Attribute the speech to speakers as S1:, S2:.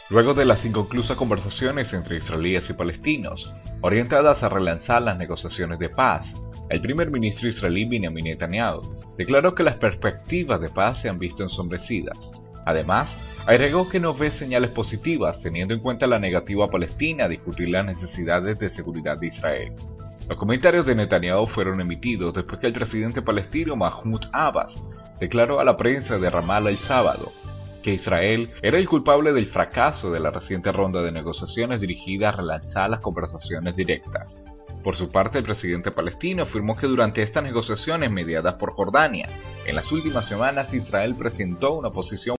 S1: Luego de las inconclusas conversaciones entre israelíes y palestinos, orientadas a relanzar las negociaciones de paz, el primer ministro israelí Benjamin Netanyahu declaró que las perspectivas de paz se han visto ensombrecidas. Además, agregó que no ve señales positivas teniendo en cuenta la negativa palestina a discutir las necesidades de seguridad de Israel. Los comentarios de Netanyahu fueron emitidos después que el presidente palestino Mahmoud Abbas declaró a la prensa de Ramallah el sábado que Israel era el culpable del fracaso de la reciente ronda de negociaciones dirigida a relanzar las conversaciones directas. Por su parte, el presidente palestino afirmó que durante estas negociaciones mediadas por Jordania, en las últimas semanas Israel presentó una posición